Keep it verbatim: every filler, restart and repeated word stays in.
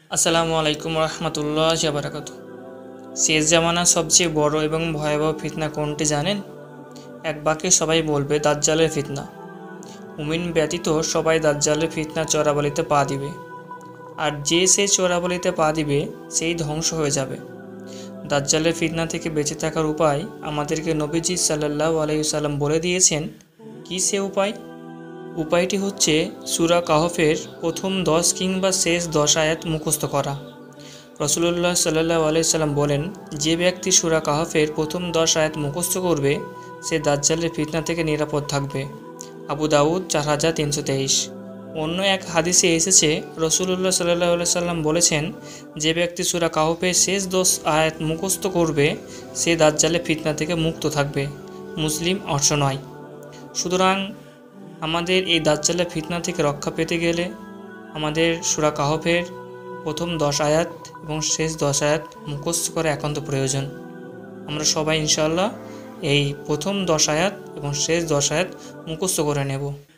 আসসালামু আলাইকুম রহমতুল্লাহি ওয়া বারাকাতুহু। শেষ জামানার সবচেয়ে বড় এবং ভয়াবহ ফিতনা কোনটি জানেন? এক বাক্যে সবাই বলবে দাজ্জালের ফিতনা। মুমিন ব্যতীত সবাই দাজ্জালের ফিতনা চোরাবালিতে পা দিবে, আর যে সেই চোরাবালিতে পা দিবে সেই ধ্বংস হয়ে যাবে। দাজ্জালের ফিতনা থেকে বেঁচে থাকার উপায় আমাদেরকে নবীজি সাল্লাল্লাহু আলাইহি ওয়াসাল্লাম বলে দিয়েছেন। কী সে উপায়? উপায়টি হচ্ছে সূরা কাহফের প্রথম দশ কিংবা শেষ দশ আয়াত মুখস্থ করা। রাসূলুল্লাহ সাল্লাল্লাহু আলাইহি ওয়াসাল্লাম বলেন, যে ব্যক্তি সূরা কাহফের প্রথম দশ আয়াত মুখস্থ করবে সে দাজ্জালের ফিতনা থেকে নিরাপদ থাকবে। আবু দাউদ চার হাজার তিনশো তেইশ। অন্য এক হাদিসে এসেছে, রাসূলুল্লাহ সাল্লাল্লাহু আলাইহি ওয়াসাল্লাম বলেছেন, যে ব্যক্তি সূরা কাহফের শেষ দশ আয়াত মুখস্থ করবে সে দাজ্জালের ফিতনা থেকে মুক্ত থাকবে। মুসলিম আটশো নয়। সুতরাং আমাদের এই দাজ্জালের ফিতনা থেকে রক্ষা পেতে গেলে আমাদের সূরা কাহফের প্রথম দশ আয়াত এবং শেষ দশ আয়াত মুখস্থ করা একান্ত প্রয়োজন। আমরা সবাই ইনশাআল্লাহ এই প্রথম দশ আয়াত এবং শেষ দশ আয়াত মুখস্থ করে নেব।